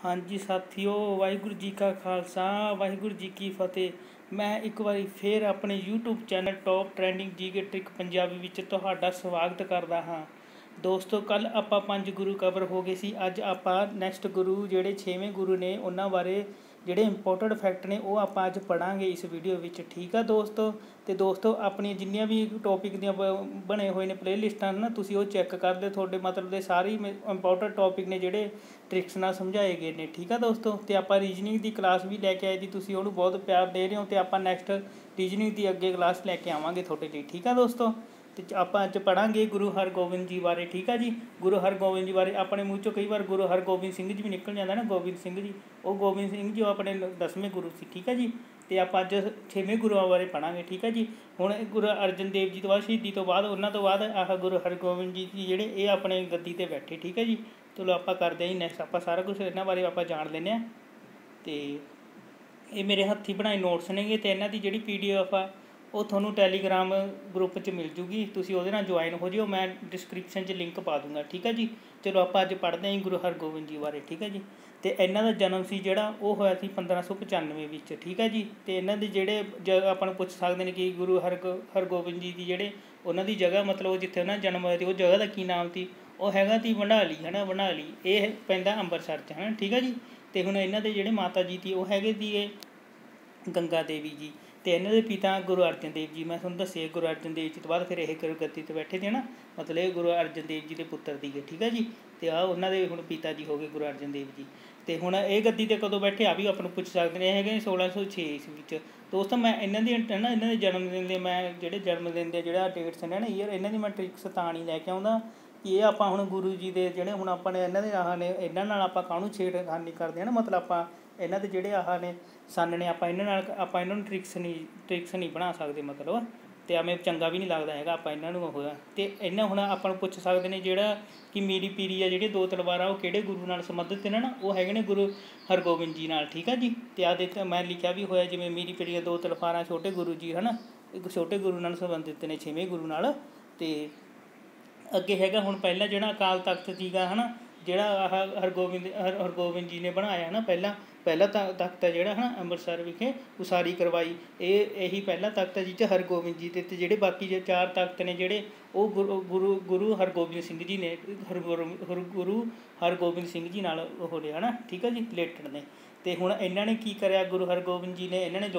हाँ जी साथियों, वाहिगुरू जी का खालसा वाहिगुरू जी की फतेह। मैं एक बार फिर अपने YouTube channel top trending G K trick Punjabi ਵਿੱਚ ਤੁਹਾਡਾ ਸਵਾਗਤ ਕਰਦਾ ਹਾਂ। ਦੋਸਤੋ, ਕੱਲ ਆਪਾਂ 5 ਗੁਰੂ ਕਵਰ ਹੋ ਗਏ ਸੀ। ਅੱਜ ਆਪਾਂ ਨੈਕਸਟ ਗੁਰੂ ਜਿਹੜੇ 6ਵੇਂ ਗੁਰੂ ਨੇ ਉਹਨਾਂ ਬਾਰੇ ਜਿਹੜੇ ਇੰਪੋਰਟੈਂਟ ਫੈਕਟ ਨੇ ਉਹ ਆਪਾਂ ਅੱਜ ਪੜਾਂਗੇ ਇਸ ਵੀਡੀਓ ਵਿੱਚ। ਠੀਕ ਆ ਦੋਸਤੋ। ਤੇ ਦੋਸਤੋ, ਆਪਣੀਆਂ ਜਿੰਨੀਆਂ ਵੀ ਟੌਪਿਕ ਦੀਆਂ ਬਣੇ ਹੋਏ ਨੇ ਪਲੇਲਿਸਟਾਂ ਨਾ, ਤੁਸੀਂ ਉਹ ਚੈੱਕ ਕਰ ਲਿਓ। ਤੁਹਾਡੇ ਮਤਲਬ ਦੇ ਸਾਰੇ ਇੰਪੋਰਟੈਂਟ ਟੌਪਿਕ ਨੇ ਜਿਹੜੇ ਟ੍ਰਿਕਸ ਨਾਲ ਸਮਝਾਏ ਗਏ ਨੇ। ਠੀਕ ਆ ਦੋਸਤੋ। ਤੇ ਆਪਾਂ ਰੀਜਨਿੰਗ ਦੀ ਕਲਾਸ ਵੀ ਲੈ ਕੇ ਆਏ ਜੀ, ਤੁਸੀਂ ਉਹਨੂੰ ਬਹੁਤ ਪਿਆਰ ਦੇ ਰਹੇ ਹੋ। ਤੇ ਆਪਾਂ ਨੈਕਸਟ ਰੀਜਨਿੰਗ ਦੀ ਅੱਗੇ ਕਲਾਸ ਲੈ ਕੇ ਆਵਾਂਗੇ ਤੁਹਾਡੇ ਲਈ। ਠੀਕ ਆ ਦੋਸਤੋ। ਤੇ ਆਪਾਂ ਅੱਜ ਪੜਾਂਗੇ ਗੁਰੂ ਹਰਗੋਬਿੰਦ ਜੀ ਬਾਰੇ। ਠੀਕ ਆ ਜੀ। ਗੁਰੂ ਹਰਗੋਬਿੰਦ ਜੀ ਬਾਰੇ ਆਪਣੇ ਮੂੰਹ 'ਚੋਂ ਕਈ ਵਾਰ ਗੁਰੂ ਹਰਗੋਬਿੰਦ ਸਿੰਘ ਜੀ ਵੀ ਨਿਕਲ ਜਾਂਦਾ ਨਾ, ਗੋਬਿੰਦ ਸਿੰਘ ਜੀ। ਉਹ ਗੋਬਿੰਦ ਸਿੰਘ ਜੀ ਉਹ ਆਪਣੇ 10ਵੇਂ ਗੁਰੂ ਸੀ। ਠੀਕ ਆ ਜੀ। ਤੇ ਆਪਾਂ ਅੱਜ 6ਵੇਂ ਗੁਰੂਆਂ ਬਾਰੇ ਪੜਾਂਗੇ। ਠੀਕ ਆ ਜੀ। ਹੁਣ ਗੁਰੂ ਅਰਜਨ ਦੇਵ ਜੀ ਤੋਂ ਬਾਅਦ, ਸ਼ਹੀਦੀ ਤੋਂ ਬਾਅਦ, ਉਹਨਾਂ ਤੋਂ ਬਾਅਦ ਆਹ ਗੁਰੂ ਹਰਗੋਬਿੰਦ ਜੀ ਜਿਹੜੇ ਇਹ ਆਪਣੇ ਗੱਦੀ 'ਤੇ ਬੈਠੇ। ਠੀਕ ਹੈ ਜੀ। ਚਲੋ ਆਪਾਂ ਕਰਦੇ ਹਾਂ ਜੀ ਨੈਕਸਟ, ਆਪਾਂ ਸਾਰਾ ਕੁਛ ਇਹਨਾਂ ਬਾਰੇ ਆਪਾਂ ਜਾਣ ਲੈਂਦੇ ਹਾਂ। ਅਤੇ ਇਹ ਮੇਰੇ ਹੱਥੀਂ ਬਣਾਏ ਨੋਟਸ ਨੇਗੇ, ਅਤੇ ਇਹਨਾਂ ਦੀ ਜਿਹੜੀ PDF ਆ ਉਹ ਤੁਹਾਨੂੰ ਟੈਲੀਗ੍ਰਾਮ ਗਰੁੱਪ 'ਚ ਮਿਲ ਜੂਗੀ, ਤੁਸੀਂ ਉਹਦੇ ਨਾਲ ਜੁਆਇਨ ਹੋ ਜਿਓ। ਮੈਂ ਡਿਸਕ੍ਰਿਪਸ਼ਨ 'ਚ ਲਿੰਕ ਪਾ ਦੂੰਗਾ। ਠੀਕ ਹੈ ਜੀ। ਚਲੋ ਆਪਾਂ ਅੱਜ ਪੜ੍ਹਦੇ ਹਾਂ ਜੀ ਗੁਰੂ ਹਰਗੋਬਿੰਦ ਜੀ ਬਾਰੇ। ਠੀਕ ਹੈ ਜੀ। ਅਤੇ ਇਹਨਾਂ ਦਾ ਜਨਮ ਸੀ ਜਿਹੜਾ ਉਹ ਹੋਇਆ ਸੀ 1595 ਵਿੱਚ। ਠੀਕ ਹੈ ਜੀ। ਅਤੇ ਇਹਨਾਂ ਦੇ ਜਿਹੜੇ ਆਪਾਂ ਨੂੰ ਪੁੱਛ ਸਕਦੇ ਨੇ ਕਿ ਗੁਰੂ ਹਰਗੋਬਿੰਦ ਜੀ ਦੀ ਜਿਹੜੇ ਉਹਨਾਂ ਦੀ ਜਗ੍ਹਾ, ਮਤਲਬ ਜਿੱਥੇ ਉਹਨਾਂ ਦਾ ਜਨਮ ਹੋਇਆ ਸੀ ਉਹ ਜਗ੍ਹਾ ਦਾ ਕੀ ਨਾਮ ਸੀ? ਉਹ ਹੈਗਾ ਤੀ ਵੰਡਾਲੀ, ਹੈ ਨਾ, ਵੰਡਾਲੀ। ਇਹ ਪੈਂਦਾ ਅੰਮ੍ਰਿਤਸਰ 'ਚ, ਹੈ ਨਾ। ਠੀਕ ਹੈ ਜੀ। ਅਤੇ ਹੁਣ ਇਹਨਾਂ ਦੇ ਜਿਹੜੇ ਮਾਤਾ ਜੀ ਸੀ ਉਹ ਹੈਗੇ ਸੀਗੇ ਗੰਗਾ ਦੇਵੀ ਜੀ। ਅਤੇ ਇਹਨਾਂ ਦੇ ਪਿਤਾ ਗੁਰੂ ਅਰਜਨ ਦੇਵ ਜੀ। ਮੈਂ ਤੁਹਾਨੂੰ ਦੱਸਿਆ ਗੁਰੂ ਅਰਜਨ ਦੇਵ ਜੀ ਤੋਂ ਬਾਅਦ ਫਿਰ ਇਹ ਗੱਦੀ 'ਤੇ ਬੈਠੇ ਸੀ, ਹੈ ਨਾ। ਮਤਲਬ ਇਹ ਗੁਰੂ ਅਰਜਨ ਦੇਵ ਜੀ ਦੇ ਪੁੱਤਰ ਸੀਗੇ। ਠੀਕ ਹੈ ਜੀ। ਅਤੇ ਆਹ ਉਹਨਾਂ ਦੇ ਹੁਣ ਪਿਤਾ ਜੀ ਹੋ ਗਏ ਗੁਰੂ ਅਰਜਨ ਦੇਵ ਜੀ। ਅਤੇ ਹੁਣ ਇਹ ਗੱਦੀ 'ਤੇ ਕਦੋਂ ਬੈਠੇ ਆ ਵੀ ਆਪਾਂ ਨੂੰ ਪੁੱਛ ਸਕਦੇ ਨੇ। ਇਹ ਹੈਗੇ 1606 ਈਸਵੀ ਵਿੱਚ। ਦੋਸਤੋ, ਮੈਂ ਇਹਨਾਂ ਦੀ ਹੈ ਨਾ, ਇਹਨਾਂ ਦੇ ਜਨਮ ਦਿਨ ਦੇ, ਮੈਂ ਜਿਹੜੇ ਜਨਮ ਦਿਨ ਦੇ ਜਿਹੜਾ ਡੇਟਸ ਨੇ ਨਾ ਈਅਰ, ਇਹਨਾਂ ਦੀ ਮੈਂ ਟ੍ਰਿਕਸ ਤਾਂ ਨਹੀਂ ਲੈ ਕੇ ਆਉਂਦਾ ਕਿ ਇਹ ਆਪਾਂ ਹੁਣ ਗੁਰੂ ਜੀ ਦੇ ਜਿਹੜੇ ਹੁਣ ਆਪਾਂ ਨੇ ਇਹਨਾਂ ਦੇ ਆਹ ਨੇ, ਇਹਨਾਂ ਨਾਲ ਆਪਾਂ ਕਾਹਨੂੰ ਛੇੜਖਾਨੀ ਕਰਦੇ ਹਾਂ ਨਾ। ਮਤਲਬ ਆਪਾਂ ਇਹਨਾਂ ਦੇ ਜਿਹੜੇ ਆਹ ਨੇ ਸੰਨ ਨੇ, ਆਪਾਂ ਇਹਨਾਂ ਨੂੰ ਟ੍ਰਿਕਸ ਨਹੀਂ ਬਣਾ ਸਕਦੇ ਮਤਲਬ। ਅਤੇ ਐਵੇਂ ਚੰਗਾ ਵੀ ਨਹੀਂ ਲੱਗਦਾ ਹੈਗਾ ਆਪਾਂ ਇਹਨਾਂ ਨੂੰ ਉਹ। ਅਤੇ ਇਹਨਾਂ ਹੁਣ ਆਪਾਂ ਨੂੰ ਪੁੱਛ ਸਕਦੇ ਨੇ ਜਿਹੜਾ ਕਿ ਮੀਰੀ ਪੀਰੀ ਆ ਜਿਹੜੀ 2 ਤਲਵਾਰਾਂ ਉਹ ਕਿਹੜੇ ਗੁਰੂ ਨਾਲ ਸੰਬੰਧਿਤ ਨੇ ਨਾ, ਉਹ ਹੈਗੇ ਨੇ ਗੁਰੂ ਹਰਗੋਬਿੰਦ ਜੀ ਨਾਲ। ਠੀਕ ਆ ਜੀ। ਅਤੇ ਆਹ ਦੇਖ ਮੈਂ ਲਿਖਿਆ ਵੀ ਹੋਇਆ ਜਿਵੇਂ ਮੀਰੀ ਪੀਰੀ 2 ਤਲਵਾਰਾਂ ਛੋਟੇ ਗੁਰੂ ਜੀ, ਹੈ ਨਾ, ਇੱਕ ਛੋਟੇ ਗੁਰੂ ਨਾਲ ਸੰਬੰਧਿਤ ਨੇ 6ਵੇਂ ਗੁਰੂ ਨਾਲ। ਅਤੇ ਅੱਗੇ ਹੈਗਾ ਹੁਣ ਪਹਿਲਾਂ ਜਿਹੜਾ ਅਕਾਲ ਤਖਤ ਸੀਗਾ, ਹੈ ਨਾ, ਜਿਹੜਾ ਆਹ ਹਰਗੋਬਿੰਦ ਜੀ ਨੇ ਬਣਾਇਆ, ਹੈ ਨਾ। ਪਹਿਲਾ ਤਖਤ ਹੈ ਜਿਹੜਾ, ਹੈ ਨਾ, ਅੰਮ੍ਰਿਤਸਰ ਵਿਖੇ ਉਸਾਰੀ ਕਰਵਾਈ। ਇਹੀ ਪਹਿਲਾ ਤਖਤ ਹੈ ਜਿਹ 'ਚ ਹਰਗੋਬਿੰਦ ਜੀ ਅਤੇ ਜਿਹੜੇ ਬਾਕੀ 4 ਤਖਤ ਨੇ ਜਿਹੜੇ ਉਹ ਗੁਰੂ ਹਰਗੋਬਿੰਦ ਸਿੰਘ ਜੀ ਨੇ, ਗੁਰੂ ਹਰਗੋਬਿੰਦ ਸਿੰਘ ਜੀ ਨਾਲ ਉਹ ਨੇ, ਹੈ ਨਾ। ਠੀਕ ਹੈ ਜੀ, ਰਿਲੇਟਡ ਨੇ। ਅਤੇ ਹੁਣ ਇਹਨਾਂ ਨੇ ਕੀ ਕਰਿਆ, ਗੁਰੂ ਹਰਗੋਬਿੰਦ ਜੀ ਨੇ ਇਹਨਾਂ ਨੇ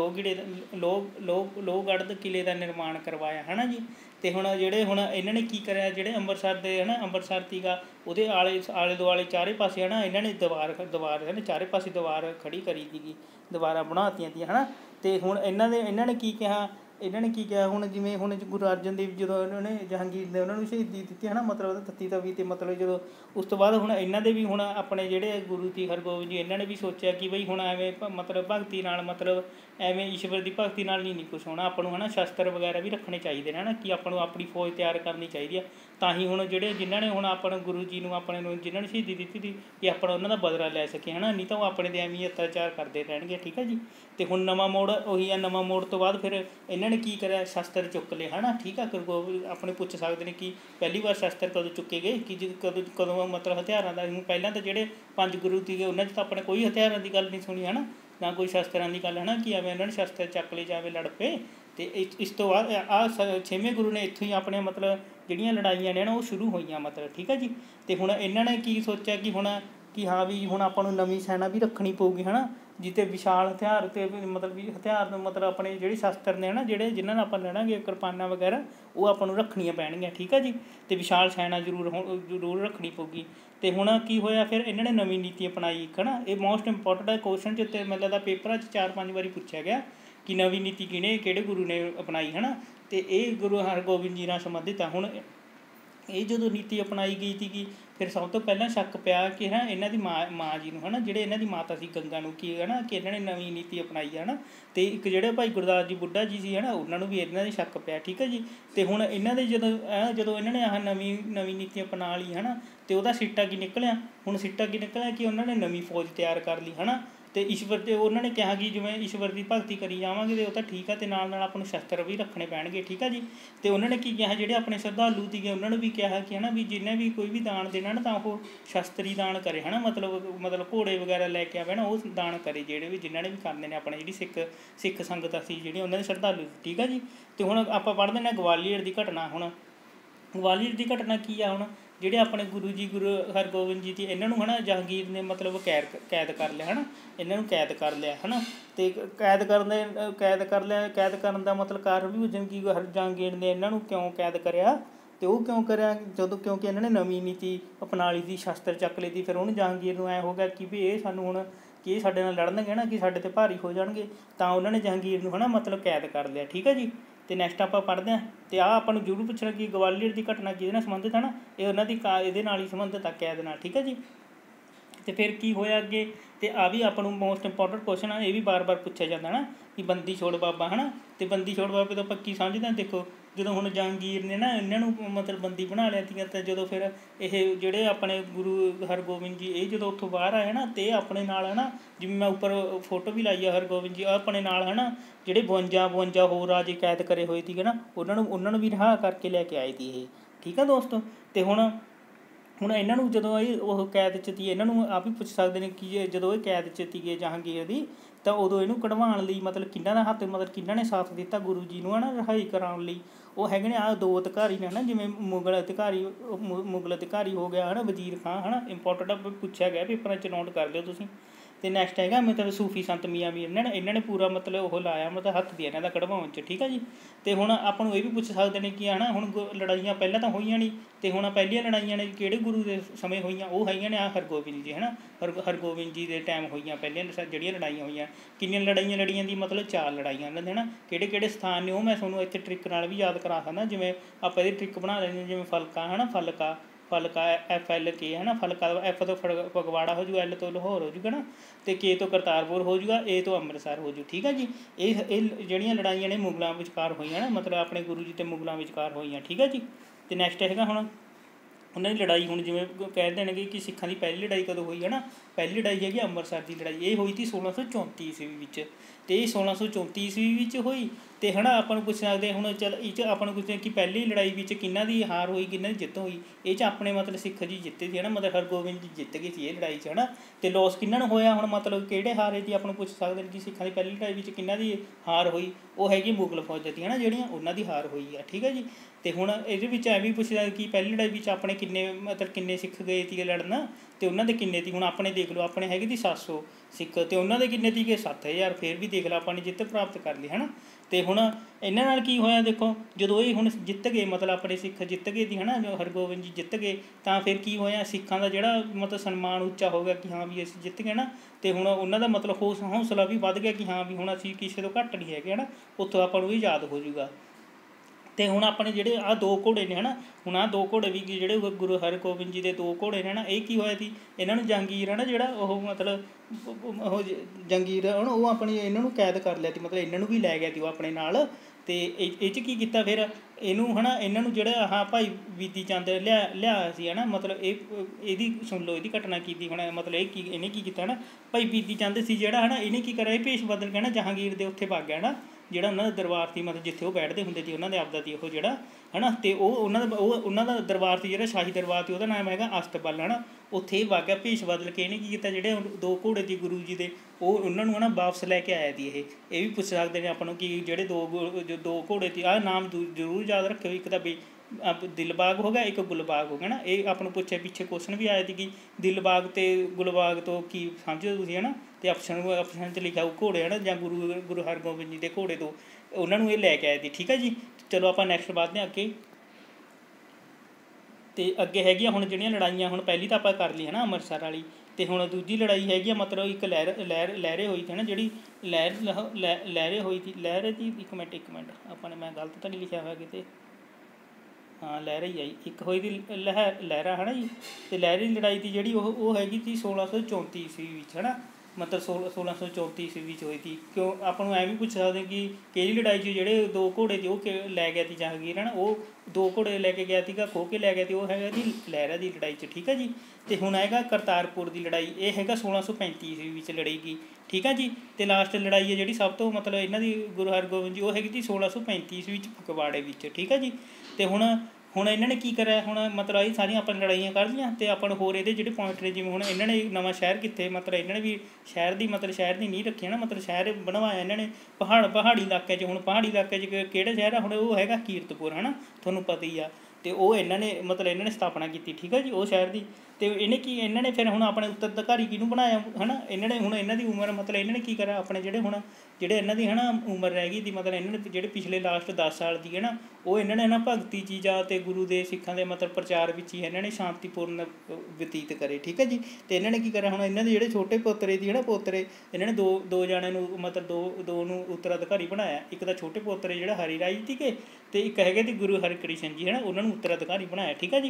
ਲੋਹਗੜ੍ਹ ਕਿਲ੍ਹੇ ਦਾ ਨਿਰਮਾਣ ਕਰਵਾਇਆ, ਹੈ ਨਾ ਜੀ। ਅਤੇ ਹੁਣ ਇਹਨਾਂ ਨੇ ਕੀ ਕਰਿਆ, ਜਿਹੜੇ ਅੰਮ੍ਰਿਤਸਰ ਦੇ, ਹੈ ਨਾ, ਅੰਮ੍ਰਿਤਸਰ ਸੀਗਾ ਉਹਦੇ ਆਲੇ ਦੁਆਲੇ ਚਾਰੇ ਪਾਸੇ, ਹੈ ਨਾ, ਇਹਨਾਂ ਨੇ ਦੀਵਾਰ ਹੈ ਨਾ, ਚਾਰੇ ਪਾਸੇ ਦੀਵਾਰ ਖੜ੍ਹੀ ਕਰੀ ਸੀਗੀ, ਦੀਵਾਰਾਂ ਬਣਾ ਦਿੱਤੀਆਂ ਤੀਆਂ, ਹੈ ਨਾ। ਅਤੇ ਹੁਣ ਇਹਨਾਂ ਨੇ ਕੀ ਕਿਹਾ, ਹੁਣ ਜਿਵੇਂ ਹੁਣ ਗੁਰੂ ਅਰਜਨ ਦੇਵ ਜਦੋਂ ਉਹਨਾਂ ਨੇ ਜਹਾਂਗੀਰ ਨੇ ਉਹਨਾਂ ਨੂੰ ਸ਼ਹੀਦੀ ਦਿੱਤੀ, ਹੈ ਨਾ, ਮਤਲਬ ਤੱਤੀ ਤਵੀ 'ਤੇ, ਮਤਲਬ ਜਦੋਂ ਉਸ ਤੋਂ ਬਾਅਦ ਹੁਣ ਇਹਨਾਂ ਦੇ ਵੀ ਹੁਣ ਆਪਣੇ ਜਿਹੜੇ ਗੁਰੂ ਸੀ ਹਰਗੋਬਿੰਦ ਜੀ, ਇਹਨਾਂ ਨੇ ਵੀ ਸੋਚਿਆ ਕਿ ਬਈ ਹੁਣ ਐਵੇਂ ਮਤਲਬ ਭਗਤੀ ਨਾਲ, ਮਤਲਬ ਐਵੇਂ ਈਸ਼ਵਰ ਦੀ ਭਗਤੀ ਨਾਲ ਨਹੀਂ ਕੁਛ ਹੋਣਾ, ਆਪਾਂ ਨੂੰ, ਹੈ ਨਾ, ਸ਼ਸਤਰ ਵਗੈਰਾ ਵੀ ਰੱਖਣੇ ਚਾਹੀਦੇ ਨੇ, ਹੈ ਨਾ, ਕਿ ਆਪਾਂ ਨੂੰ ਆਪਣੀ ਫੌਜ ਤਿਆਰ ਕਰਨੀ ਚਾਹੀਦੀ ਆ। ਤਾਂ ਹੀ ਹੁਣ ਜਿਨ੍ਹਾਂ ਨੇ ਹੁਣ ਆਪਾਂ ਨੂੰ ਗੁਰੂ ਜੀ ਨੂੰ ਆਪਣੇ ਨੂੰ ਜਿਨ੍ਹਾਂ ਨੇ ਸ਼ਹੀਦੀ ਦਿੱਤੀ ਸੀ ਕਿ ਆਪਾਂ ਉਹਨਾਂ ਦਾ ਬਦਲਾ ਲੈ ਸਕੀਏ, ਹੈ ਨਾ, ਨਹੀਂ ਤਾਂ ਉਹ ਆਪਣੇ 'ਤੇ ਐਵੇਂ ਅੱਤਿਆਚਾਰ ਕਰਦੇ ਰਹਿਣਗੇ। ਠੀਕ ਹੈ ਜੀ। ਅਤੇ ਹੁਣ ਨਵਾਂ ਮੋੜ ਉਹੀ ਆ, ਨਵਾਂ ਮੋੜ ਤੋਂ ਬਾਅਦ ਫਿਰ ਇਹਨਾਂ ਨੇ ਕੀ ਕਰਿਆ, ਸ਼ਸਤਰ ਚੁੱਕ ਲਏ, ਹੈ ਨਾ। ਠੀਕ ਆ। ਆਪਣੇ ਪੁੱਛ ਸਕਦੇ ਨੇ ਕਿ ਪਹਿਲੀ ਵਾਰ ਸ਼ਸਤਰ ਕਦੋਂ ਚੁੱਕੇ ਗਏ, ਕਿ ਕਦੋਂ ਮਤਲਬ ਹਥਿਆਰਾਂ ਦਾ। ਪਹਿਲਾਂ ਤਾਂ ਜਿਹੜੇ 5 ਗੁਰੂ ਸੀਗੇ ਉਹਨਾਂ 'ਚ ਤਾਂ ਆਪਣੇ ਕੋਈ ਹਥਿਆਰਾਂ ਦੀ ਗੱਲ ਨਹੀਂ ਸੁਣੀ, ਹੈ ਨਾ ਕੋਈ ਸ਼ਸਤਰਾਂ ਦੀ ਗੱਲ, ਹੈ ਨਾ, ਕਿ ਐਵੇਂ ਇਹਨਾਂ ਨੇ ਸ਼ਸਤਰ ਚੱਕ ਲਏ ਜਾਂ ਐਵੇਂ ਲੜ ਪਏ। ਅਤੇ ਇਸ ਤੋਂ ਬਾਅਦ ਆਹ 6ਵੇਂ ਗੁਰੂ ਨੇ ਇੱਥੋਂ ਹੀ ਆਪਣੇ ਮਤਲਬ ਜਿਹੜੀਆਂ ਲੜਾਈਆਂ ਨੇ ਨਾ ਉਹ ਸ਼ੁਰੂ ਹੋਈਆਂ ਮਤਲਬ। ਠੀਕ ਹੈ ਜੀ। ਅਤੇ ਹੁਣ ਇਹਨਾਂ ਨੇ ਕੀ ਸੋਚਿਆ ਕਿ ਹਾਂ ਵੀ ਹੁਣ ਆਪਾਂ ਨੂੰ ਨਵੀਂ ਸੈਨਾ ਵੀ ਰੱਖਣੀ ਪਊਗੀ, ਹੈ ਨਾ, ਜਿੱਥੇ ਵਿਸ਼ਾਲ ਹਥਿਆਰ ਅਤੇ ਮਤਲਬ ਵੀ ਹਥਿਆਰ ਮਤਲਬ ਆਪਣੇ ਜਿਹੜੇ ਸ਼ਸਤਰ ਨੇ, ਹੈ ਨਾ, ਜਿਨ੍ਹਾਂ ਨਾਲ ਆਪਾਂ ਲੜਾਂਗੇ, ਕਿਰਪਾਨਾਂ ਵਗੈਰਾ, ਉਹ ਆਪਾਂ ਨੂੰ ਰੱਖਣੀਆਂ ਪੈਣਗੀਆਂ। ਠੀਕ ਹੈ ਜੀ। ਅਤੇ ਵਿਸ਼ਾਲ ਸੈਨਾ ਜ਼ਰੂਰ ਰੱਖਣੀ ਪਊਗੀ। ਅਤੇ ਹੁਣ ਕੀ ਹੋਇਆ, ਫਿਰ ਇਹਨਾਂ ਨੇ ਨਵੀਂ ਨੀਤੀ ਅਪਣਾਈ ਇੱਕ, ਹੈ ਨਾ। ਇਹ ਮੋਸਟ ਇੰਪੋਰਟੈਂਟ ਹੈ ਕੁਐਸਚਨ 'ਚ, ਅਤੇ ਮੈਨੂੰ ਲੱਗਦਾ ਪੇਪਰਾਂ 'ਚ 4-5 ਵਾਰੀ ਪੁੱਛਿਆ ਗਿਆ ਕਿ ਨਵੀਂ ਨੀਤੀ ਕਿਹੜੇ ਗੁਰੂ ਨੇ ਅਪਣਾਈ, ਹੈ ਨਾ। ਅਤੇ ਇਹ ਗੁਰੂ ਹਰਗੋਬਿੰਦ ਜੀ ਨਾਲ ਸੰਬੰਧਿਤ ਆ। ਹੁਣ ਇਹ ਜਦੋਂ ਨੀਤੀ ਅਪਣਾਈ ਗਈ ਸੀਗੀ, ਫਿਰ ਸਭ ਤੋਂ ਪਹਿਲਾਂ ਸ਼ੱਕ ਪਿਆ ਕਿ ਹੈ ਇਹਨਾਂ ਦੀ ਮਾਂ ਜੀ ਨੂੰ, ਹੈ ਨਾ, ਜਿਹੜੇ ਇਹਨਾਂ ਦੀ ਮਾਤਾ ਸੀ ਗੰਗਾ ਨੂੰ, ਕੀ, ਹੈ ਨਾ, ਕਿ ਇਹਨਾਂ ਨੇ ਨਵੀਂ ਨੀਤੀ ਅਪਣਾਈ, ਹੈ ਨਾ। ਅਤੇ ਇੱਕ ਜਿਹੜੇ ਭਾਈ ਗੁਰਦਾਸ ਜੀ ਬੁੱਢਾ ਜੀ ਸੀ, ਹੈ ਨਾ, ਉਹਨਾਂ ਨੂੰ ਵੀ ਇਹਨਾਂ ਦੇ ਸ਼ੱਕ ਪਿਆ। ਠੀਕ ਹੈ ਜੀ। ਅਤੇ ਹੁਣ ਇਹਨਾਂ ਦੇ ਜਦੋਂ ਇਹਨਾਂ ਨੇ ਆਹ ਨਵੀਂ ਨੀਤੀ ਅਪਣਾ ਲਈ, ਹੈ ਨਾ, ਅਤੇ ਉਹਦਾ ਸਿੱਟਾ ਕੀ ਨਿਕਲਿਆ, ਕਿ ਉਹਨਾਂ ਨੇ ਨਵੀਂ ਫੌਜ ਤਿਆਰ ਕਰ ਲਈ, ਹੈ ਨਾ। ਤੇ ਈਸ਼ਵਰ ਤੇ ਉਹਨਾਂ ਨੇ ਕਿਹਾ ਕਿ ਜਿਵੇਂ ਈਸ਼ਵਰ ਦੀ ਭਗਤੀ ਕਰੀ ਜਾਵਾਂਗੇ ਤੇ ਉਹ ਤਾਂ ਠੀਕ ਆ, ਤੇ ਨਾਲ ਨਾਲ ਆਪਾਂ ਨੂੰ ਸ਼ਸਤਰ ਵੀ ਰੱਖਣੇ ਪੈਣਗੇ, ਠੀਕ ਆ ਜੀ। ਤੇ ਉਹਨਾਂ ਨੇ ਕੀ ਕਿਹਾ, ਜਿਹੜੇ ਆਪਣੇ ਸ਼ਰਧਾਲੂ ਸੀਗੇ ਉਹਨਾਂ ਨੂੰ ਵੀ ਕਿਹਾ ਕਿ ਹੈ ਨਾ ਵੀ ਜਿਹਨੇ ਵੀ ਕੋਈ ਵੀ ਦਾਨ ਦੇਣਾ ਨਾ ਤਾਂ ਉਹ ਸ਼ਸਤਰੀ ਦਾਨ ਕਰੇ, ਹੈ ਨਾ, ਮਤਲਬ ਘੋੜੇ ਵਗੈਰਾ ਲੈ ਕੇ ਆਵੇ ਨਾ, ਉਹ ਦਾਨ ਕਰੇ, ਜਿਹੜੇ ਵੀ ਜਿਨ੍ਹਾਂ ਨੇ ਵੀ ਕਰਨੇ ਨੇ ਆਪਣੇ, ਜਿਹੜੀ ਸਿੱਖ ਸੰਗਤ ਸੀ ਜਿਹੜੀ ਉਹਨਾਂ ਦੇ ਸ਼ਰਧਾਲੂ, ਠੀਕ ਆ ਜੀ। ਤੇ ਹੁਣ ਆਪਾਂ ਪੜ੍ਹਦੇ ਹਾਂ ਗਵਾਲੀਅਰ ਦੀ ਘਟਨਾ। ਹੁਣ ਗਵਾਲੀਅਰ ਦੀ ਘਟਨਾ ਕੀ ਆ, ਹੁਣ ਜਿਹੜੇ ਆਪਣੇ ਗੁਰੂ ਹਰਗੋਬਿੰਦ ਜੀ ਸੀ, ਇਹਨਾਂ ਨੂੰ ਹੈ ਨਾ ਜਹਾਂਗੀਰ ਨੇ ਮਤਲਬ ਕੈਦ ਕਰ ਲਿਆ, ਹੈ ਨਾ, ਇਹਨਾਂ ਨੂੰ ਕੈਦ ਕਰ ਲਿਆ, ਹੈ ਨਾ। ਅਤੇ ਕੈਦ ਕਰਨ ਦਾ ਮਤਲਬ ਕਾਰਨ ਵੀ ਜਹਾਂਗੀਰ ਨੇ ਇਹਨਾਂ ਨੂੰ ਕਿਉਂ ਕੈਦ ਕਰਿਆ, ਅਤੇ ਉਹ ਕਿਉਂ ਕਰਿਆ, ਕਿਉਂਕਿ ਇਹਨਾਂ ਨੇ ਨਵੀਂ ਨੀਤੀ ਅਪਣਾ ਲਈ ਸੀ, ਸ਼ਸਤਰ ਚੱਕ ਲਈ ਸੀ। ਫਿਰ ਉਹਨੂੰ ਜਹਾਂਗੀਰ ਨੂੰ ਐਂ ਹੋ ਗਿਆ ਕਿ ਵੀ ਇਹ ਸਾਨੂੰ ਹੁਣ ਕਿ ਇਹ ਸਾਡੇ ਨਾਲ ਲੜਨਗੇ ਨਾ, ਕਿ ਸਾਡੇ 'ਤੇ ਭਾਰੀ ਹੋ ਜਾਣਗੇ, ਤਾਂ ਉਹਨਾਂ ਨੇ ਜਹਾਂਗੀਰ ਨੂੰ ਹੈ ਨਾ ਮਤਲਬ ਕੈਦ ਕਰ ਲਿਆ, ਠੀਕ ਹੈ ਜੀ। ਅਤੇ ਨੈਕਸਟ ਆਪਾਂ ਪੜ੍ਹਦੇ ਹਾਂ, ਅਤੇ ਆਹ ਆਪਾਂ ਨੂੰ ਜ਼ਰੂਰ ਪੁੱਛਣਾ ਕਿ ਗਵਾਲੀਅਰ ਦੀ ਘਟਨਾ ਕਿਹਦੇ ਨਾਲ ਸੰਬੰਧਿਤ ਹੈ ਨਾ, ਇਹ ਉਹਨਾਂ ਦੀ ਇਹਦੇ ਨਾਲ ਹੀ ਸੰਬੰਧਿਤ ਆ, ਕੈਦ ਨਾਲ, ਠੀਕ ਹੈ ਜੀ। ਅਤੇ ਫਿਰ ਕੀ ਹੋਇਆ ਅੱਗੇ, ਅਤੇ ਆਹ ਵੀ ਆਪਾਂ ਨੂੰ ਮੋਸਟ ਇੰਪੋਰਟੈਂਟ ਕੁਐਸਚਨ ਆ, ਇਹ ਵੀ ਵਾਰ ਪੁੱਛਿਆ ਜਾਂਦਾ ਹੈ ਨਾ ਕਿ ਬੰਦੀ ਛੋੜ ਬਾਬਾ, ਹੈ ਨਾ। ਅਤੇ ਬੰਦੀ ਛੋੜ ਬਾਬੇ ਤੋਂ ਆਪਾਂ ਕੀ ਸਮਝਦੇ ਹਾਂ, ਦੇਖੋ ਜਦੋਂ ਹੁਣ ਜਹਾਂਗੀਰ ਨੇ ਨਾ ਇਹਨਾਂ ਨੂੰ ਮਤਲਬ ਬੰਦੀ ਬਣਾ ਲਿਆ ਸੀਗਾ, ਤਾਂ ਜਦੋਂ ਫਿਰ ਇਹ ਜਿਹੜੇ ਆਪਣੇ ਗੁਰੂ ਹਰਗੋਬਿੰਦ ਜੀ ਇਹ ਜਦੋਂ ਉੱਥੋਂ ਬਾਹਰ ਆਏ ਨਾ, ਅਤੇ ਆਪਣੇ ਨਾਲ ਹੈ ਨਾ, ਜਿਵੇਂ ਮੈਂ ਉੱਪਰ ਫੋਟੋ ਵੀ ਲਾਈ ਆ ਹਰਗੋਬਿੰਦ ਜੀ ਆਪਣੇ ਨਾਲ, ਹੈ ਨਾ, ਜਿਹੜੇ 52 ਹੋਰ ਰਾਜੇ ਕੈਦ ਕਰੇ ਹੋਏ ਸੀਗੇ ਨਾ, ਉਹਨਾਂ ਨੂੰ ਵੀ ਰਿਹਾਅ ਕਰਕੇ ਲੈ ਕੇ ਆਏ ਸੀ ਇਹ, ਠੀਕ ਆ ਦੋਸਤੋ। ਅਤੇ ਹੁਣ ਇਹਨਾਂ ਨੂੰ ਜਦੋਂ ਉਹ ਕੈਦ 'ਚ ਸੀ, ਇਹਨਾਂ ਨੂੰ ਆਪ ਹੀ ਪੁੱਛ ਸਕਦੇ ਨੇ ਕਿ ਜਦੋਂ ਇਹ ਕੈਦ 'ਚ ਸੀਗੇ ਜਹਾਂਗੀਰ ਦੀ, ਤਾਂ ਉਦੋਂ ਇਹਨੂੰ ਕਢਵਾਉਣ ਲਈ ਮਤਲਬ ਕਿਹਨਾਂ ਦਾ ਹੱਥ, ਮਤਲਬ ਕਿਹਨਾਂ ਨੇ ਸਾਥ ਦਿੱਤਾ ਗੁਰੂ ਜੀ ਨੂੰ, ਹੈ ਨਾ, ਰਿਹਾਈ ਕਰਾਉਣ ਲਈ। ਉਹ ਹੈਗੇ ਨੇ ਆਹ 2 ਅਧਿਕਾਰੀ ਨੇ, ਹੈ ਨਾ, ਜਿਵੇਂ ਮੁਗਲ ਅਧਿਕਾਰੀ ਹੋ ਗਿਆ, ਹੈ ਨਾ, ਵਜ਼ੀਰ ਖਾਂ, ਹੈ ਨਾ, ਇੰਪੋਰਟੈਂਟ ਪੁੱਛਿਆ ਗਿਆ, ਪੇਪਰਾਂ 'ਚ ਨੋਟ ਕਰ ਲਿਓ ਤੁਸੀਂ। ਅਤੇ ਨੈਕਸਟ ਹੈਗਾ ਮਤਲਬ ਸੂਫੀ ਸੰਤ ਮੀਆਂ ਮੀਰ, ਇਹਨਾਂ ਨੇ ਪੂਰਾ ਮਤਲਬ ਉਹ ਲਾਇਆ, ਮਤਲਬ ਹੱਥ ਦੀ ਇਹਨਾਂ ਦਾ ਕਢਵਾਉਣ 'ਚ, ਠੀਕ ਆ ਜੀ। ਅਤੇ ਹੁਣ ਆਪਾਂ ਨੂੰ ਇਹ ਵੀ ਪੁੱਛ ਸਕਦੇ ਨੇ ਕਿ ਹੈ ਨਾ, ਹੁਣ ਲੜਾਈਆਂ ਪਹਿਲਾਂ ਤਾਂ ਹੋਈਆਂ ਨਹੀਂ, ਅਤੇ ਹੁਣ ਪਹਿਲੀਆਂ ਲੜਾਈਆਂ ਨੇ ਕਿਹੜੇ ਗੁਰੂ ਦੇ ਸਮੇਂ ਹੋਈਆਂ, ਉਹ ਹੈਗੀਆਂ ਨੇ ਆਹ ਹਰਗੋਬਿੰਦ ਜੀ, ਹੈ ਨਾ, ਹਰਗੋਬਿੰਦ ਜੀ ਦੇ ਟਾਈਮ ਹੋਈਆਂ ਪਹਿਲੀਆਂ ਜਿਹੜੀਆਂ ਲੜਾਈਆਂ ਹੋਈਆਂ। ਕਿੰਨੀਆਂ ਲੜਾਈਆਂ ਲੜੀਆਂ ਦੀ, ਮਤਲਬ 4 ਲੜਾਈਆਂ ਉਹਨਾਂ ਦੇ, ਹੈ ਨਾ। ਕਿਹੜੇ ਸਥਾਨ ਨੇ ਉਹ ਮੈਂ ਤੁਹਾਨੂੰ ਇੱਥੇ ਟ੍ਰਿਕ ਨਾਲ ਵੀ ਯਾਦ ਕਰਾ ਸਕਦਾ, ਜਿਵੇਂ ਆਪਾਂ ਇਹਦੀ ਟ੍ਰਿਕ ਬਣਾ ਲੈਂਦੇ ਜਿਵੇਂ ਫਲਕਾ, ਹੈ ਨਾ, ਫਲਕਾ FLK, ਹੈ ਨਾ, ਫਲਕਾ F ਤੋਂ ਫਗਵਾੜਾ ਹੋ ਜੂਗਾ, L ਤੋਂ ਲਾਹੌਰ ਹੋ ਜੂਗਾ ਨਾ, ਅਤੇ K ਤੋਂ ਕਰਤਾਰਪੁਰ ਹੋ ਜੂਗਾ, A ਤੋਂ ਅੰਮ੍ਰਿਤਸਰ ਹੋ ਜੂ, ਠੀਕ ਆ ਜੀ। ਇਹ ਜਿਹੜੀਆਂ ਲੜਾਈਆਂ ਨੇ ਮੁਗਲਾਂ ਵਿਚਕਾਰ ਹੋਈਆਂ ਨਾ, ਮਤਲਬ ਆਪਣੇ ਗੁਰੂ ਜੀ ਅਤੇ ਮੁਗਲਾਂ ਵਿਚਕਾਰ ਹੋਈਆਂ, ਠੀਕ ਆ ਜੀ। ਅਤੇ ਨੈਕਸਟ ਹੈਗਾ ਹੁਣ ਉਹਨਾਂ ਦੀ ਲੜਾਈ, ਹੁਣ ਜਿਵੇਂ ਕਹਿੰਦੇ ਨੇ ਕਿ ਸਿੱਖਾਂ ਦੀ ਪਹਿਲੀ ਲੜਾਈ ਕਦੋਂ ਹੋਈ, ਹੈ ਨਾ, ਪਹਿਲੀ ਲੜਾਈ ਹੈਗੀ ਅੰਮ੍ਰਿਤਸਰ ਦੀ ਲੜਾਈ, ਇਹ ਹੋਈ ਸੀ 1634 ਈਸਵੀ ਵਿੱਚ, ਅਤੇ ਇਹ 1634 ਈਸਵੀ ਵਿੱਚ ਹੋਈ। ਅਤੇ ਹੈ ਨਾ ਆਪਾਂ ਨੂੰ ਪੁੱਛ ਸਕਦੇ ਹੁਣ ਚੱਲ ਇਹ 'ਚ ਆਪਾਂ ਨੂੰ ਪੁੱਛਦੇ ਕਿ ਪਹਿਲੀ ਲੜਾਈ ਵਿੱਚ ਕਿਹਨਾਂ ਦੀ ਹਾਰ ਹੋਈ, ਕਿਹਨਾਂ ਦੀ ਜਿੱਤ ਹੋਈ। ਇਹ 'ਚ ਆਪਣੇ ਮਤਲਬ ਸਿੱਖ ਜੀ ਜਿੱਤੇ ਸੀ, ਹੈ ਨਾ, ਮਤਲਬ ਹਰਗੋਬਿੰਦ ਜੀ ਜਿੱਤ ਗਏ ਸੀ ਇਹ ਲੜਾਈ 'ਚ, ਹੈ ਨਾ। ਅਤੇ ਲੋਸ ਕਿਹਨਾਂ ਨੂੰ ਹੋਇਆ, ਹੁਣ ਮਤਲਬ ਕਿਹੜੇ ਹਾਰੇ ਸੀ, ਆਪਾਂ ਨੂੰ ਪੁੱਛ ਸਕਦੇ ਨੇ ਕਿ ਸਿੱਖਾਂ ਦੀ ਪਹਿਲੀ ਲੜਾਈ ਵਿੱਚ ਕਿਹਨਾਂ ਦੀ ਹਾਰ ਹੋਈ, ਉਹ ਹੈਗੀ ਮੁਗਲ ਫੌਜਾਂ ਦੀ, ਹੈ ਨਾ, ਜਿਹੜੀਆਂ ਉਹਨਾਂ ਦੀ ਹਾਰ ਹੋਈ ਆ, ਠੀਕ ਹੈ ਜੀ। ਅਤੇ ਹੁਣ ਇਹਦੇ ਵਿੱਚ ਐਂ ਵੀ ਪੁੱਛਦਾ ਕਿ ਪਹਿਲੀ ਲੜਾਈ ਵਿੱਚ ਆਪਣੇ ਕਿੰਨੇ ਸਿੱਖ ਗਏ ਸੀਗੇ ਲੜਨ, ਅਤੇ ਉਹਨਾਂ ਦੇ ਕਿੰਨੇ ਸੀ। ਹੁਣ ਆਪਣੇ ਦੇਖ ਲਓ, ਆਪਣੇ ਹੈਗੇ ਸੀ 700 ਸਿੱਖ, ਅਤੇ ਉਹਨਾਂ ਦੇ ਕਿੰਨੇ ਸੀਗੇ 7000, ਫਿਰ ਵੀ ਦੇਖ ਲਓ ਆਪਾਂ ਨੇ ਜਿੱਤ ਪ੍ਰਾਪਤ ਕਰ ਲਈ, ਹੈ ਨਾ। ਅਤੇ ਹੁਣ ਇਹਨਾਂ ਨਾਲ ਕੀ ਹੋਇਆ, ਦੇਖੋ ਜਦੋਂ ਇਹ ਹੁਣ ਜਿੱਤ ਗਏ, ਮਤਲਬ ਆਪਣੇ ਸਿੱਖ ਜਿੱਤ ਗਏ ਸੀ, ਹੈ ਨਾ, ਹਰਗੋਬਿੰਦ ਜੀ ਜਿੱਤ ਗਏ, ਤਾਂ ਫਿਰ ਕੀ ਹੋਇਆ, ਸਿੱਖਾਂ ਦਾ ਜਿਹੜਾ ਮਤਲਬ ਸਨਮਾਨ ਉੱਚਾ ਹੋ ਗਿਆ ਕਿ ਹਾਂ ਵੀ ਅਸੀਂ ਜਿੱਤ ਗਏ ਨਾ। ਅਤੇ ਹੁਣ ਉਹਨਾਂ ਦਾ ਮਤਲਬ ਹੌਸਲਾ ਵੀ ਵੱਧ ਗਿਆ ਕਿ ਹਾਂ ਵੀ ਹੁਣ ਅਸੀਂ ਕਿਸੇ ਤੋਂ ਘੱਟ ਨਹੀਂ ਹੈਗੇ, ਹੈ ਨਾ, ਉੱਥੋਂ ਆਪਾਂ ਨੂੰ ਇਹ ਯਾਦ ਹੋ ਜੂਗਾ। ਅਤੇ ਹੁਣ ਆਪਣੇ ਜਿਹੜੇ ਆਹ 2 ਘੋੜੇ ਨੇ, ਹੈ ਨਾ, ਹੁਣ ਆਹ 2 ਘੋੜੇ ਵੀ ਜਿਹੜੇ ਗੁਰੂ ਹਰਗੋਬਿੰਦ ਜੀ ਦੇ 2 ਘੋੜੇ ਨੇ ਨਾ, ਇਹ ਕੀ ਹੋਇਆ ਸੀ, ਇਹਨਾਂ ਨੂੰ ਜਹਾਂਗੀਰ, ਹੈ ਨਾ, ਜਿਹੜਾ ਉਹ ਮਤਲਬ ਉਹ ਜਹਾਂਗੀਰ ਹੁਣ ਉਹ ਆਪਣੀ ਇਹਨਾਂ ਨੂੰ ਕੈਦ ਕਰ ਲਿਆ ਸੀ, ਮਤਲਬ ਇਹਨਾਂ ਨੂੰ ਵੀ ਲੈ ਗਿਆ ਸੀ ਉਹ ਆਪਣੇ ਨਾਲ। ਅਤੇ ਇਹ 'ਚ ਕੀ ਕੀਤਾ ਫਿਰ ਇਹਨੂੰ, ਹੈ ਨਾ, ਇਹਨਾਂ ਨੂੰ ਜਿਹੜਾ ਆਹ ਭਾਈ ਬੀਦੀ ਚੰਦ ਲਿਆਇਆ ਸੀ, ਹੈ ਨਾ, ਮਤਲਬ ਇਹਦੀ ਸੁਣ ਲਓ ਇਹਦੀ ਘਟਨਾ ਕੀਤੀ। ਹੁਣ ਮਤਲਬ ਇਹਨੇ ਕੀ ਕੀਤਾ, ਹੈ ਨਾ, ਭਾਈ ਬੀਦੀ ਚੰਦ ਸੀ ਜਿਹੜਾ, ਹੈ ਨਾ, ਇਹਨੇ ਕੀ ਕਰਿਆ, ਇਹ ਭੇਸ਼ ਬਦਲ ਕੇ ਨਾ ਜਹਾਂਗੀਰ ਦੇ ਉੱਥੇ ਵਗ ਗਿਆ, ਹੈ ਨਾ, ਜਿਹੜਾ ਉਹਨਾਂ ਦਾ ਦਰਬਾਰ ਸੀ, ਮਤਲਬ ਜਿੱਥੇ ਉਹ ਬੈਠਦੇ ਹੁੰਦੇ ਸੀ, ਉਹਨਾਂ ਦੇ ਆਪਦਾ ਸੀ ਉਹ ਜਿਹੜਾ, ਹੈ ਨਾ। ਅਤੇ ਉਹਨਾਂ ਦਾ ਦਰਬਾਰ ਸੀ ਜਿਹੜਾ ਸ਼ਾਹੀ ਦਰਬਾਰ ਸੀ, ਉਹਦਾ ਨਾਮ ਹੈਗਾ ਅਸਤਬਲ, ਹੈ ਨਾ। ਉੱਥੇ ਇਹ ਵਗ ਗਿਆ ਭੇਸ਼ ਬਦਲ ਕੇ। ਇਹਨੇ ਕੀ ਕੀਤਾ, ਜਿਹੜੇ 2 ਘੋੜੇ ਸੀ ਗੁਰੂ ਜੀ ਦੇ, ਉਹਨਾਂ ਨੂੰ ਹੈ ਨਾ ਵਾਪਸ ਲੈ ਕੇ ਆਇਆ ਸੀ। ਇਹ ਵੀ ਪੁੱਛ ਸਕਦੇ ਨੇ ਆਪਾਂ ਨੂੰ ਕਿ ਜਿਹੜੇ 2 ਘੋੜੇ ਸੀ, ਆਹ ਨਾਮ ਜ਼ਰੂਰ ਯਾਦ ਰੱਖਿਓ, ਇੱਕ ਤਾਂ ਵੀ ਦਿਲਬਾਗ ਹੋ ਗਿਆ, ਇੱਕ ਗੁਲਬਾਗ ਹੋ ਗਿਆ ਨਾ। ਇਹ ਆਪਾਂ ਨੂੰ ਪੁੱਛਿਆ ਪਿੱਛੇ ਕੁਐਸਚਨ ਵੀ ਆਇਆ ਸੀ ਕਿ ਦਿਲਬਾਗ ਅਤੇ ਗੁਲਬਾਗ ਤੋਂ ਕੀ ਸਮਝਦੇ ਤੁਸੀਂ, ਹੈ ਨਾ। ਅਤੇ ਆਪਸ਼ਨ 'ਚ ਲਿਖਿਆ ਉਹ ਘੋੜੇ, ਹੈ ਨਾ, ਜਾਂ ਗੁਰੂ ਹਰਗੋਬਿੰਦ ਜੀ ਦੇ ਘੋੜੇ ਤੋਂ ਉਹਨਾਂ ਨੂੰ ਇਹ ਲੈ ਕੇ ਆਏ ਸੀ, ਠੀਕ ਹੈ ਜੀ। ਚਲੋ ਆਪਾਂ ਨੈਕਸਟ ਵੱਧਦੇ ਹਾਂ ਅੱਗੇ। ਅਤੇ ਅੱਗੇ ਹੈਗੀਆਂ ਹੁਣ ਜਿਹੜੀਆਂ ਲੜਾਈਆਂ, ਹੁਣ ਪਹਿਲੀ ਤਾਂ ਆਪਾਂ ਕਰ ਲਈ, ਹੈ ਨਾ, ਅੰਮ੍ਰਿਤਸਰ ਵਾਲੀ। ਅਤੇ ਹੁਣ ਦੂਜੀ ਲੜਾਈ ਹੈਗੀ ਆ ਮਤਲਬ ਇੱਕ ਲਹਿਰੇ ਹੋਈ ਸੀ, ਹੈ ਨਾ, ਜਿਹੜੀ ਲਹਿਰੇ ਹੋਈ ਸੀ, ਲਹਿਰੇ ਦੀ ਇੱਕ ਮਿੰਟ ਆਪਾਂ ਨੇ, ਮੈਂ ਗਲਤ ਤਾਂ ਨਹੀਂ ਲਿਖਿਆ ਹੋਇਆ ਕਿਤੇ, ਹਾਂ ਲਹਿਰਾ ਹੀ ਆਈ, ਇੱਕ ਹੋਈ ਦੀ ਲਹਿਰਾ, ਹੈ ਨਾ ਜੀ। ਅਤੇ ਲਹਿਰੇ ਦੀ ਲੜਾਈ ਦੀ ਜਿਹੜੀ ਉਹ ਹੈਗੀ ਸੀ 1634 ਈਸਵੀ ਵਿੱਚ, ਹੈ ਨਾ। मतलब 1634 ਈਸਵੀ ਵਿੱਚ ਹੋਈ ਸੀ। ਕਿਉਂ ਆਪਾਂ ਨੂੰ ਐਂ ਵੀ ਪੁੱਛ ਸਕਦੇ ਕਿ ਕਿਹੜੀ ਲੜਾਈ 'ਚ ਜਿਹੜੇ 2 ਘੋੜੇ ਸੀ ਉਹ ਲੈ ਗਿਆ ਸੀ ਜਹਾਂਗੀਰ, ਹੈ ਨਾ, ਉਹ 2 ਘੋੜੇ ਲੈ ਕੇ ਗਿਆ ਸੀਗਾ, ਖੋਹ ਕੇ ਲੈ ਗਿਆ ਸੀ, ਉਹ ਹੈਗਾ ਜੀ ਲਹਿਰਾ ਦੀ ਲੜਾਈ 'ਚ, ਠੀਕ ਹੈ ਜੀ। ਅਤੇ ਹੁਣ ਹੈਗਾ ਕਰਤਾਰਪੁਰ ਦੀ ਲੜਾਈ, ਇਹ ਹੈਗਾ 1635 ਈਸਵੀ ਵਿੱਚ ਲੜੀ ਗਈ, ਠੀਕ ਹੈ ਜੀ। ਅਤੇ ਲਾਸਟ ਲੜਾਈ ਹੈ ਜਿਹੜੀ ਸਭ ਤੋਂ ਮਤਲਬ ਇਹਨਾਂ ਦੀ ਗੁਰੂ ਹਰਗੋਬਿੰਦ ਜੀ, ਉਹ ਹੈਗੀ ਜੀ 1635 ਈਸਵੀ ਵਿੱਚ ਫਗਵਾੜੇ ਵਿੱਚ, ਠੀਕ ਹੈ ਜੀ। ਅਤੇ ਹੁਣ ਇਹਨਾਂ ਨੇ ਕੀ ਕਰਿਆ, ਹੁਣ ਮਤਲਬ ਇਹ ਸਾਰੀਆਂ ਆਪਾਂ ਲੜਾਈਆਂ ਕਰ ਲਈਆਂ, ਅਤੇ ਆਪਾਂ ਨੂੰ ਹੋਰ ਇਹਦੇ ਜਿਹੜੇ ਪੁਆਇੰਟ ਨੇ, ਜਿਵੇਂ ਹੁਣ ਇਹਨਾਂ ਨੇ ਨਵਾਂ ਸ਼ਹਿਰ ਕਿੱਥੇ, ਮਤਲਬ ਇਹਨਾਂ ਨੇ ਵੀ ਸ਼ਹਿਰ ਦੀ ਨੀਂਹ ਰੱਖੀ ਹੈ ਨਾ, ਮਤਲਬ ਸ਼ਹਿਰ ਬਣਵਾਇਆ ਇਹਨਾਂ ਨੇ ਪਹਾੜੀ ਇਲਾਕੇ 'ਚ। ਹੁਣ ਪਹਾੜੀ ਇਲਾਕੇ 'ਚ ਕਿਹੜਾ ਸ਼ਹਿਰ ਆ, ਹੁਣ ਉਹ ਹੈਗਾ ਕੀਰਤਪੁਰ, ਹੈ ਨਾ, ਤੁਹਾਨੂੰ ਪਤਾ ਹੀ ਆ। ਅਤੇ ਉਹ ਇਹਨਾਂ ਨੇ ਸਥਾਪਨਾ ਕੀਤੀ, ਠੀਕ ਹੈ ਜੀ, ਉਹ ਸ਼ਹਿਰ ਦੀ। ਅਤੇ ਇਹਨਾਂ ਨੇ ਫਿਰ ਹੁਣ ਆਪਣੇ ਉੱਤਰਾਧਿਕਾਰੀ ਕਿਹਨੂੰ ਬਣਾਇਆ, ਹੈ ਨਾ, ਇਹਨਾਂ ਨੇ ਹੁਣ ਇਹਨਾਂ ਦੀ ਉਮਰ ਮਤਲਬ ਇਹਨਾਂ ਨੇ ਕੀ ਕਰਿਆ, ਆਪਣੇ ਜਿਹੜੇ ਇਹਨਾਂ ਦੀ ਹੈ ਨਾ ਉਮਰ ਰਹਿ ਗਈ ਸੀ, ਮਤਲਬ ਇਹਨਾਂ ਨੇ ਜਿਹੜੇ ਪਿਛਲੇ ਲਾਸਟ 10 ਸਾਲ ਦੀ ਹੈ ਨਾ, ਉਹ ਇਹਨਾਂ ਨੇ ਨਾ ਭਗਤੀ ਚੀਜ਼ਾਂ ਅਤੇ ਗੁਰੂ ਦੇ ਸਿੱਖਾਂ ਦੇ ਮਤਲਬ ਪ੍ਰਚਾਰ ਵਿੱਚ ਹੀ ਇਹਨਾਂ ਨੇ ਸ਼ਾਂਤੀਪੂਰਨ ਬਤੀਤ ਕਰੇ, ਠੀਕ ਹੈ ਜੀ। ਅਤੇ ਇਹਨਾਂ ਨੇ ਕੀ ਕਰਿਆ, ਹੁਣ ਇਹਨਾਂ ਦੇ ਜਿਹੜੇ ਛੋਟੇ ਪੋਤਰੇ ਸੀ, ਹੈ ਨਾ, ਇਹਨਾਂ ਨੇ ਦੋ ਜਣਿਆਂ ਨੂੰ ਮਤਲਬ ਦੋ ਨੂੰ ਉੱਤਰਾਧਿਕਾਰੀ ਬਣਾਇਆ। ਇੱਕ ਤਾਂ ਛੋਟੇ ਪੋਤਰੇ ਜਿਹੜਾ ਹਰੀ ਰਾਏ ਸੀਗੇ, ਅਤੇ ਇੱਕ ਹੈਗੇ ਸੀ ਗੁਰੂ ਹਰਿਕ੍ਰਿਸ਼ਨ ਜੀ, ਹੈ ਨਾ, ਉਹਨਾਂ ਨੂੰ ਉੱਤਰਾਧਿਕਾਰੀ ਬਣਾਇਆ, ਠੀਕ ਹੈ ਜੀ।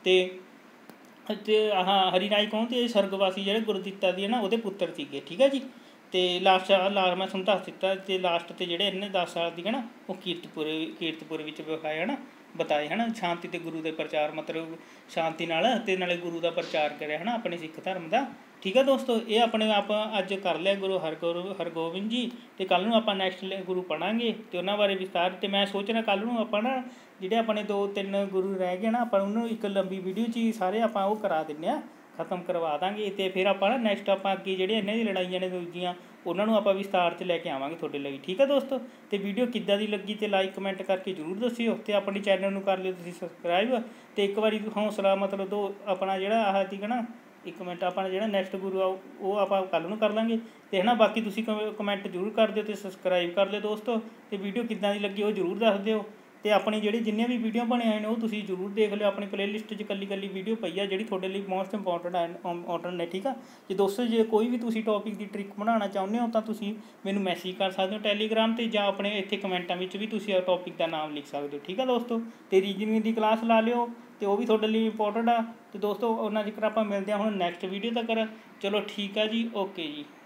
ਅਤੇ ਹਰੀ ਰਾਏ ਕੌਣ ਤੇ ਸਰਗਵਾਸੀ ਜਿਹੜੇ ਗੁਰਦਿੱਤਾ ਦੀ ਹੈ ਨਾ, ਉਹਦੇ ਪੁੱਤਰ ਸੀਗੇ, ਠੀਕ ਹੈ ਜੀ। ਅਤੇ ਲਾਸਟ ਮੈਂ ਤੁਹਾਨੂੰ ਦੱਸ ਦਿੱਤਾ। ਅਤੇ ਲਾਸਟ 'ਤੇ ਜਿਹੜੇ ਇਹਨਾਂ ਨੇ 10 ਸਾਲ ਦੀ ਹੈ ਨਾ, ਉਹ ਕੀਰਤਪੁਰ ਵਿੱਚ ਵਿਖਾਏ, ਹੈ ਨਾ, ਬਤਾਏ, ਹੈ ਨਾ, ਸ਼ਾਂਤੀ ਅਤੇ ਗੁਰੂ ਦੇ ਪ੍ਰਚਾਰ, ਮਤਲਬ ਸ਼ਾਂਤੀ ਨਾਲ ਅਤੇ ਨਾਲੇ ਗੁਰੂ ਦਾ ਪ੍ਰਚਾਰ ਕਰਿਆ, ਹੈ ਨਾ, ਆਪਣੇ ਸਿੱਖ ਧਰਮ ਦਾ, ਠੀਕ ਹੈ ਦੋਸਤੋ। ਇਹ ਆਪਾਂ ਅੱਜ ਕਰ ਲਿਆ ਗੁਰੂ ਹਰਗੋਬਿੰਦ ਜੀ, ਅਤੇ ਕੱਲ੍ਹ ਨੂੰ ਆਪਾਂ ਨੈਕਸਟ ਗੁਰੂ ਪੜ੍ਹਾਂਗੇ ਅਤੇ ਉਹਨਾਂ ਬਾਰੇ ਵਿਸਤਾਰ। ਅਤੇ ਮੈਂ ਸੋਚ ਰਿਹਾ ਕੱਲ੍ਹ ਨੂੰ ਆਪਾਂ ਨਾ ਜਿਹੜੇ ਆਪਣੇ 2-3 ਗੁਰੂ ਰਹਿ ਗਏ ਨਾ, ਆਪਾਂ ਉਹਨੂੰ ਇੱਕ ਲੰਬੀ ਵੀਡੀਓ 'ਚ ਹੀ ਸਾਰੇ ਆਪਾਂ ਉਹ ਕਰਾ ਦਿੰਦੇ ਹਾਂ, ਖਤਮ ਕਰਵਾ ਦਾਂਗੇ। ਅਤੇ ਫਿਰ ਆਪਾਂ ਨਾ ਨੈਕਸਟ ਆਪਾਂ ਅੱਗੇ ਜਿਹੜੇ ਇਹਨਾਂ ਦੀ ਲੜਾਈਆਂ ਨੇ ਦੂਜੀਆਂ, ਉਹਨਾਂ ਨੂੰ ਆਪਾਂ ਵਿਸਤਾਰ 'ਚ ਲੈ ਕੇ ਆਵਾਂਗੇ ਤੁਹਾਡੇ ਲਈ, ਠੀਕ ਹੈ ਦੋਸਤੋ। ਅਤੇ ਵੀਡੀਓ ਕਿੱਦਾਂ ਦੀ ਲੱਗੀ ਅਤੇ ਲਾਈਕ ਕਮੈਂਟ ਕਰਕੇ ਜ਼ਰੂਰ ਦੱਸਿਓ, ਅਤੇ ਆਪਣੇ ਚੈਨਲ ਨੂੰ ਕਰ ਲਿਓ ਤੁਸੀਂ ਸਬਸਕ੍ਰਾਈਬ। ਅਤੇ ਇੱਕ ਵਾਰੀ ਹੌਸਲਾ ਮਤਲਬ ਆਪਣਾ ਜਿਹੜਾ ਆਹ ਸੀਗਾ ਨਾ, ਇੱਕ ਮਿੰਟ, ਆਪਣਾ ਜਿਹੜਾ ਨੈਕਸਟ ਗੁਰੂ ਆ ਉਹ ਆਪਾਂ ਕੱਲ੍ਹ ਨੂੰ ਕਰ ਲਾਂਗੇ। ਅਤੇ ਹੈ ਨਾ, ਬਾਕੀ ਤੁਸੀਂ ਕਮੈਂਟ ਜ਼ਰੂਰ ਕਰ ਦਿਓ ਅਤੇ ਸਬਸਕ੍ਰਾਈਬ ਕਰ ਲਿਓ ਦੋਸਤੋ। ਅਤੇ ਵੀਡੀਓ ਕਿੱਦਾਂ ਦੀ ਲੱਗੀ ਉਹ ਜ਼ਰੂਰ ਦੱਸ ਦਿਓ। ਅਤੇ ਆਪਣੀ ਜਿਹੜੀ ਜਿੰਨੀਆਂ ਵੀ ਵੀਡੀਓ ਬਣੇ ਹੋਏ ਨੇ ਉਹ ਤੁਸੀਂ ਜ਼ਰੂਰ ਦੇਖ ਲਿਓ। ਆਪਣੀ ਪਲੇਲਿਸਟ 'ਚ ਇਕੱਲੀ ਵੀਡੀਓ ਪਈ ਆ ਜਿਹੜੀ ਤੁਹਾਡੇ ਲਈ ਮੋਸਟ ਇੰਪੋਰਟੈਂਟ ਨੇ, ਠੀਕ ਆ। ਜੇ ਦੋਸਤੋ ਜੇ ਕੋਈ ਵੀ ਤੁਸੀਂ ਟੌਪਿਕ ਦੀ ਟ੍ਰਿਕ ਬਣਾਉਣਾ ਚਾਹੁੰਦੇ ਹੋ ਤਾਂ ਤੁਸੀਂ ਮੈਨੂੰ ਮੈਸੇਜ ਕਰ ਸਕਦੇ ਹੋ ਟੈਲੀਗ੍ਰਾਮ 'ਤੇ, ਜਾਂ ਆਪਣੇ ਇੱਥੇ ਕਮੈਂਟਾਂ ਵਿੱਚ ਵੀ ਤੁਸੀਂ ਟੌਪਿਕ ਦਾ ਨਾਮ ਲਿਖ ਸਕਦੇ ਹੋ, ਠੀਕ ਆ ਦੋਸਤੋ। ਅਤੇ ਰੀਜ਼ਨਿੰਗ ਦੀ ਕਲਾਸ ਲਾ ਲਿਓ, ਅਤੇ ਉਹ ਵੀ ਤੁਹਾਡੇ ਲਈ ਇੰਪੋਰਟੈਂਟ ਆ। ਅਤੇ ਦੋਸਤੋ ਉਹਨਾਂ ਜ਼ਿਕਰ ਆਪਾਂ ਮਿਲਦੇ ਹਾਂ ਹੁਣ ਨੈਕਸਟ ਵੀਡੀਓ ਤੱਕ। ਚਲੋ ਠੀਕ ਆ ਜੀ, ਓਕੇ ਜੀ।